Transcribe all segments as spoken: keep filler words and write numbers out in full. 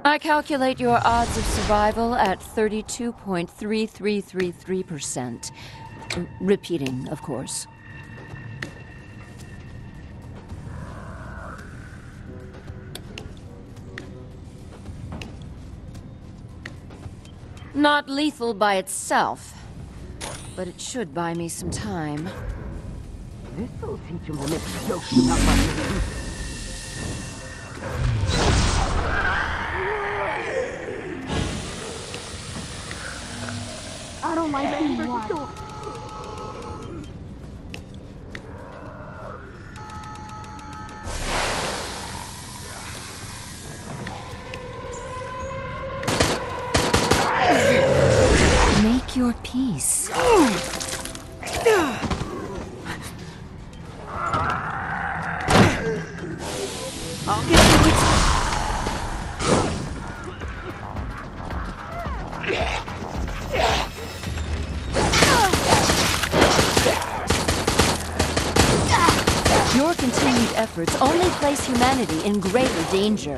I calculate your odds of survival at thirty-two point three three three three percent. Repeating, of course. Not lethal by itself, but it should buy me some time. This'll teach him to make jokes about my name. I don't like being watched. Make your peace. I'll get to it. Your continued efforts only place humanity in greater danger.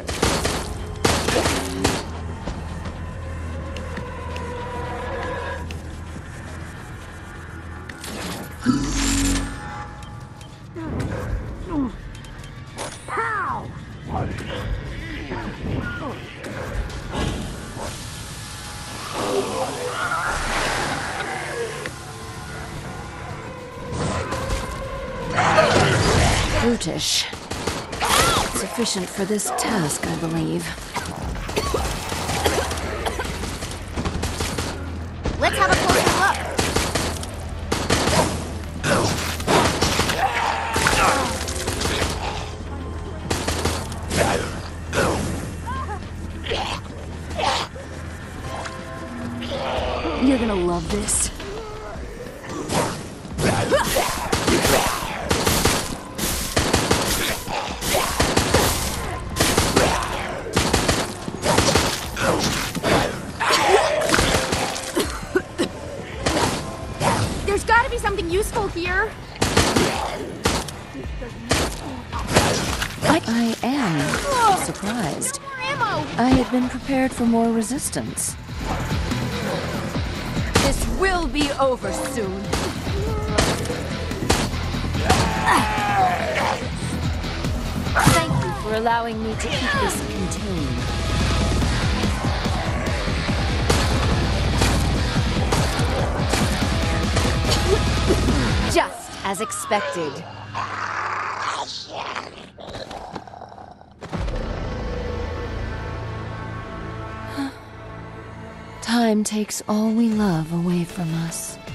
Brutish. Sufficient for this task, I believe. Let's have a closer look. You're gonna love this. There's gotta be something useful here. I, I am surprised. More ammo. I had been prepared for more resistance. This will be over soon. Thank you for allowing me to keep this contained. Just as expected. Time takes all we love away from us.